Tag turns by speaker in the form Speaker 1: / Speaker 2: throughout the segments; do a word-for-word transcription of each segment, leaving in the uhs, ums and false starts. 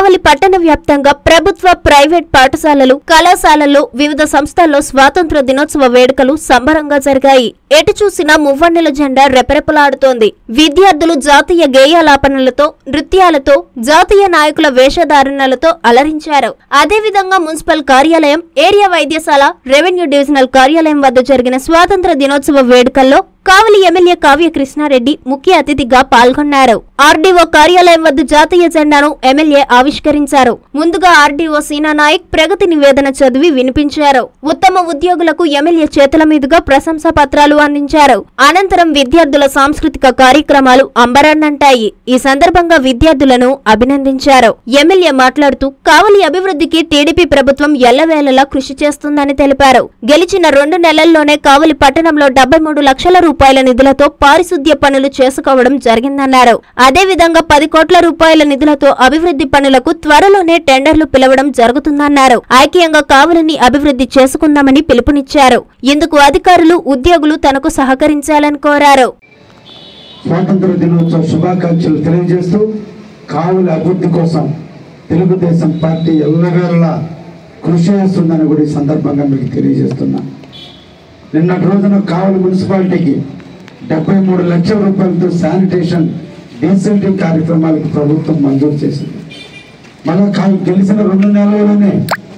Speaker 1: కావలి పట్టణ వ్యాప్తంగా ప్రభుత్వ ప్రైవేట్ పాఠశాలలు కళాశాలల్లో వివిధ సంస్థల్లో స్వాతంత్ర దినోత్సవ వేడుకలు సంబరంగా జరిగాయి. ఎటు చూసినా మువ్వన్నెల జెండా రెపరెపలాడుతోంది. విద్యార్థులు జాతీయ గేయాలాపనలతో, నృత్యాలతో, జాతీయ నాయకుల వేషధారణలతో అలరించారు. అదేవిధంగా మున్సిపల్ కార్యాలయం, ఏరియా వైద్యశాల, రెవెన్యూ డివిజనల్ కార్యాలయం వద్ద జరిగిన స్వాతంత్ర దినోత్సవ వేడుకల్లో కావలి ఎమ్మెల్యే కావ్య కృష్ణారెడ్డి ముఖ్య అతిథిగా పాల్గొన్నారు. ఆర్డీఓ కార్యాలయం వద్ద జాతీయ జెండాను ఎమ్మెల్యే ఆవిష్కరించారు. ముందుగా ఆర్డీఓ సీనా నాయక్ ప్రగతి నివేదన చదివి వినిపించారు. ఉత్తమ ఉద్యోగులకు ఎమ్మెల్యే చేతుల మీదుగా ప్రశంసా పత్రాలు అందించారు. అనంతరం విద్యార్థుల సాంస్కృతిక కార్యక్రమాలు అంబరాన్నంటాయి. ఈ సందర్భంగా విద్యార్థులను అభినందించారు. ఎమ్మెల్యే మాట్లాడుతూ కావలి అభివృద్ధికి టీడీపీ ప్రభుత్వం ఎల్లవేళలా కృషి చేస్తుందని తెలిపారు. గెలిచిన రెండు నెలల్లోనే కావలి పట్టణంలో డెబ్బై మూడు లక్షల రూపాయల నిధులతో పారిశుద్ధ్య పనులు చేసుకోవడం జరిగిందన్నారు. అదేవిధంగా పది కోట్ల రూపాయల నిధులతో అభివృద్ధి పనులకు త్వరలోనే టెండర్లు పిలవడం జరుగుతుందన్నారు. ఐక్యంగా కావలిని అభివృద్ధి చేసుకుందామని పిలుపునిచ్చారు. ఇందుకు అధికారులు, ఉద్యోగులు తనకు సహకరించాలని కోరారు.
Speaker 2: స్వాతంత్ర దినోత్సవ శుభాకాంక్షలు తెలియజేస్తూ కావలి అభివృద్ధి కోసం తెలుగుదేశం పార్టీ ఎల్లవేళలా కృషి చేస్తుందని కూడా ఈ సందర్భంగా మీకు తెలియజేస్తున్నా. నిన్నటి రోజున కావలి మున్సిపాలిటీకి డెబ్బై మూడు లక్షల రూపాయలతో శానిటేషన్ డీసెంటింగ్ కార్యక్రమాలకు ప్రభుత్వం మంజూరు చేసింది. మళ్ళీ కావు గెలిచిన రెండు నెలల్లోనే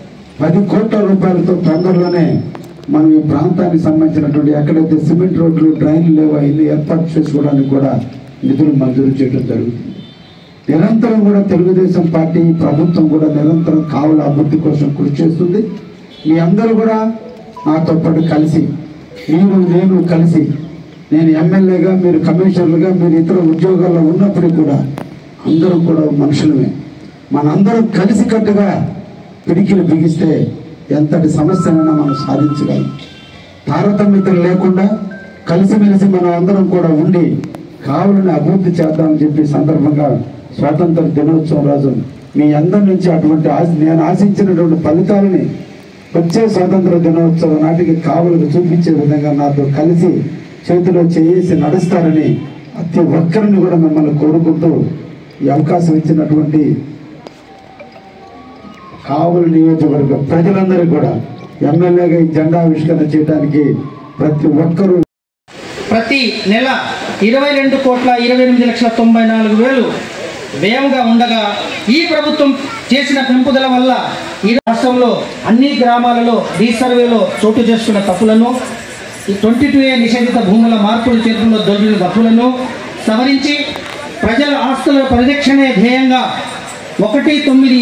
Speaker 2: పది కోట్ల రూపాయలతో తొందరలోనే మనం ఈ ప్రాంతానికి సంబంధించినటువంటి ఎక్కడైతే సిమెంట్ రోడ్లు, డ్రైన్లు లేవో ఇల్లు ఏర్పాటు చేసుకోవడానికి కూడా నిధులు మంజూరు చేయడం జరుగుతుంది. నిరంతరం కూడా తెలుగుదేశం పార్టీ ప్రభుత్వం కూడా నిరంతరం కావలి అభివృద్ధి కోసం కృషి చేస్తుంది. మీ అందరూ కూడా నాతో పాటు కలిసి, మీరు నేను కలిసి, నేను ఎమ్మెల్యేగా, మీరు కమిషనర్లుగా, మీరు ఇతర ఉద్యోగాల్లో ఉన్నప్పటికీ కూడా అందరం కూడా మనుషులమే. మనందరం కలిసికట్టుగా పిడికిలు బిగిస్తే ఎంతటి సమస్యనైనా మనం సాధించగలం. తారతమ్యతలు లేకుండా కలిసిమెలిసి మనం అందరం కూడా ఉండి కావలిని అభివృద్ధి చేద్దామని చెప్పి సందర్భంగా స్వాతంత్ర దినోత్సవం రోజు మీ అందరి నుంచి అటువంటి ఆశ నేను ఆశించినటువంటి ఫలితాలని వచ్చే స్వాతంత్ర దినోత్సవం నాటికి కావలికి చూపించే విధంగా నాతో కలిసి చేతిలో చేసి నడుస్తారని ప్రతి ఒక్కరిని కూడా మిమ్మల్ని కోరుకుంటూ ఈ అవకాశం ఇచ్చినటువంటి కావలి నియోజకవర్గ ప్రజలందరికీ కూడా ఎమ్మెల్యేగా ఈ జెండా ఆవిష్కరణ చేయడానికి ప్రతి ఒక్కరూ
Speaker 3: ప్రతి నెల ఇరవై రెండు కోట్ల ఇరవై ఎనిమిది లక్షల తొంభై నాలుగు వేలు వ్యయంగా ఉండగా ఈ ప్రభుత్వం చేసిన పెంపుదల వల్ల ఈ రాష్ట్రంలో అన్ని గ్రామాలలో రీసర్వేలో చోటు చేసుకున్న తప్పులను, ట్వంటీ టూ ఏ నిషేధిత భూముల మార్పులు చేతుల్లో దొరికిన తప్పులను సవరించి ప్రజల ఆస్తుల పరిరక్షణే ధ్యేయంగా ఒకటి తొమ్మిది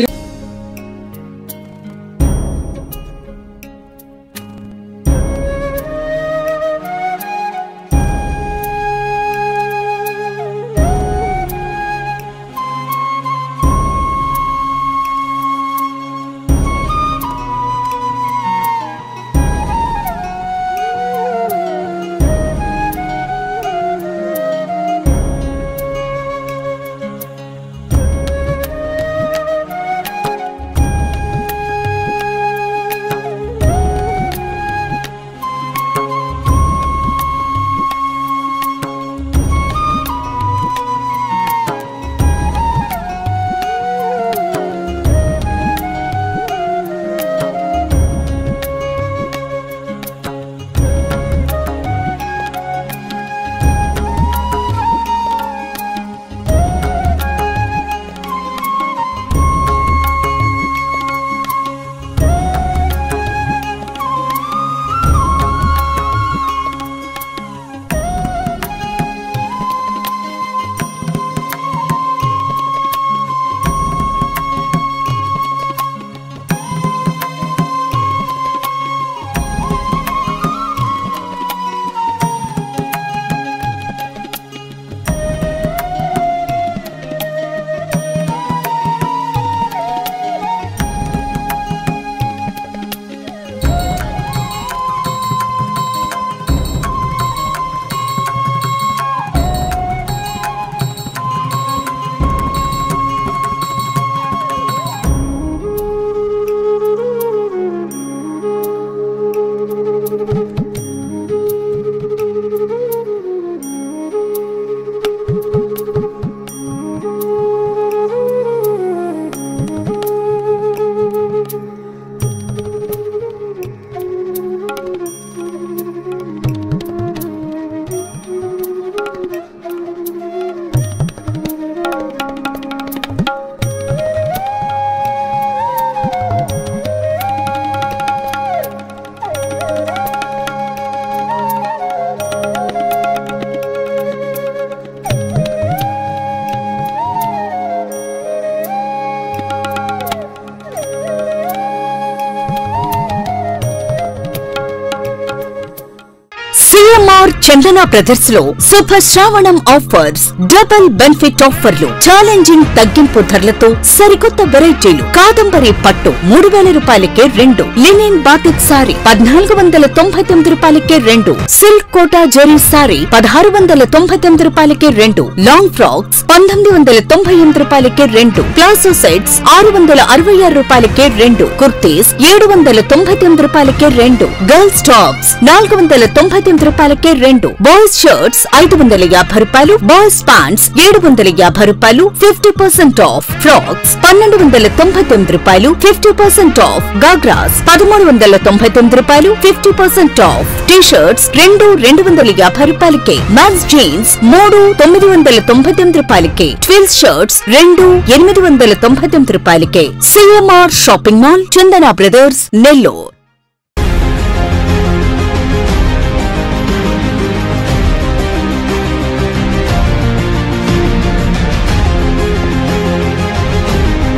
Speaker 4: చందన బ్రదర్స్ లో శుభ శ్రావణం ఆఫర్స్, డబుల్ బెనిఫిట్ ఆఫర్లు, ఛాలెంజింగ్ తగ్గింపు ధరలతో సరికొత్త వెరైటీలు. కాదంబరి పట్టు మూడు వేల రూపాయలకే రెండు, లినిన్ బాటిక్ సారీ పద్నాలుగు వందల తొంభై తొమ్మిది రూపాయలకే రెండు, సిల్క్ కోటా జెరీ సారీ పదహారు వందల తొంభై తొమ్మిది రూపాయలకే రెండు, లాంగ్ ఫ్రాక్స్ పంతొమ్మిది వందల తొంభై ఎనిమిది రూపాయలకే రెండు, ప్లాజో సెట్స్ ఆరు వందల అరవై ఆరు రూపాయలకే రెండు, కుర్తీస్ ఏడు వందల తొంభై తొమ్మిది రూపాయలకే రెండు, గర్ల్స్ టాప్స్ నాలుగు వందల తొంభై తొమ్మిది రూపాయలకే రెండు, బాయ్స్ షర్ట్స్ ఐదు వందల యాభై రూపాయలు, బాయ్స్ ప్యాంట్స్ ఏడు వందల యాభై రూపాయలు, ఫిఫ్టీ పర్సెంట్ ఆఫ్. ఫ్రాక్స్ పన్నెండు వందల తొంభై తొమ్మిది రూపాయలు, ఫిఫ్టీ పర్సెంట్ ఆఫ్. గాగ్రాస్ పదమూడు వందల తొంభై తొమ్మిది రూపాయలు, fifty percent off. T shirts రెండు రెండు వందల యాభై రూపాయలకే, మ్యాన్స్ జీన్స్ మూడు తొమ్మిది వందల తొంభై తొమ్మిది రూపాయలకే, ట్విల్స్ షర్ట్స్ రెండు ఎనిమిది వందల తొంభై తొమ్మిది రూపాయలకే. CMR shopping mall, Chandana brothers, Nellore.